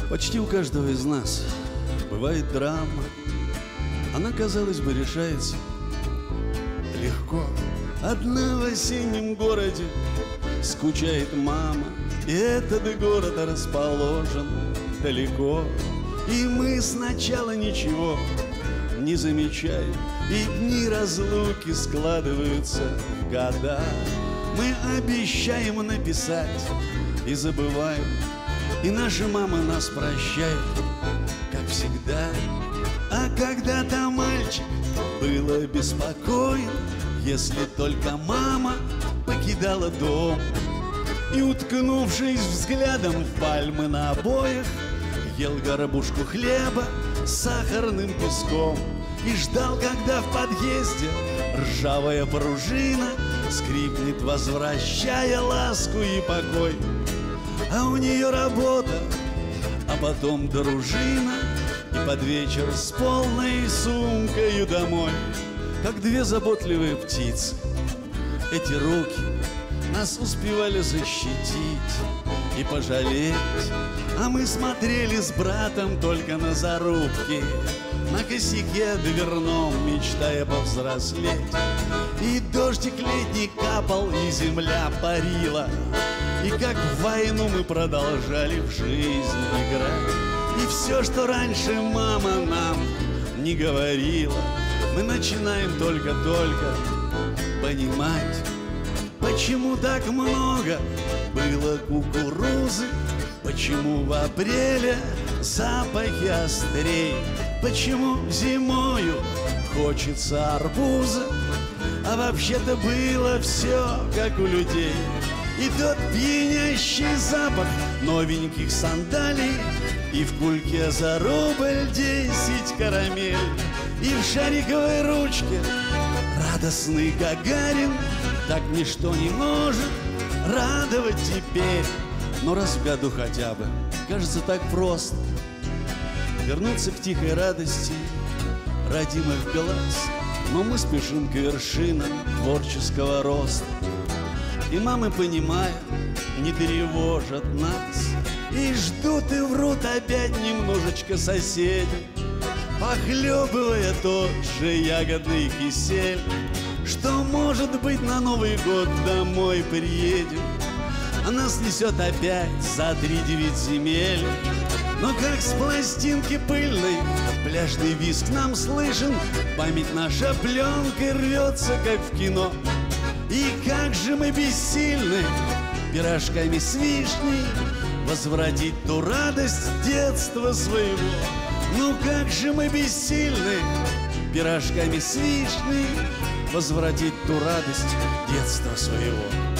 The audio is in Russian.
Почти у каждого из нас бывает драма. Она, казалось бы, решается легко. Одна в осеннем городе скучает мама, и этот город расположен далеко. И мы сначала ничего не замечаем, и дни разлуки складываются в года. Мы обещаем написать и забываем, и наша мама нас прощает, как всегда. А когда-то мальчик был обеспокоен, если только мама покидала дом. И, уткнувшись взглядом в пальмы на обоях, ел горбушку хлеба с сахарным песком и ждал, когда в подъезде ржавая пружина скрипнет, возвращая ласку и покой. А у нее работа, а потом дружина, и под вечер с полной сумкою домой. Как две заботливые птицы, эти руки нас успевали защитить и пожалеть. А мы смотрели с братом только на зарубки, на косяке дверном, мечтая повзрослеть. И дождик летний капал, и земля парила, и как в войну мы продолжали в жизнь играть. И все, что раньше мама нам не говорила, мы начинаем только-только понимать. Почему так много было кукурузы, почему в апреле запахи острей, почему зимою хочется арбуза, а вообще-то было все как у людей. И тот пьянящий запах новеньких сандалий, и в кульке за рубль 10 карамель, и в шариковой ручке радостный Гагарин. Так ничто не может радовать теперь. Но раз в году хотя бы, кажется, так просто вернуться к тихой радости родимых глаз. Но мы спешим к вершинам творческого роста, и мамы, понимая, не тревожат нас, и ждут и врут опять немножечко соседи, похлебывая тот же ягодный кисель, что, может быть, на Новый год домой приедем, а нас несет опять за 3-9 земель. Но как с пластинки пыльной пляжный визг нам слышен, память наша пленкой рвется, как в кино. И как же мы бессильны пирожками с вишней возвратить ту радость детства своего. Ну как же мы бессильны пирожками с вишней возвратить ту радость детства своего.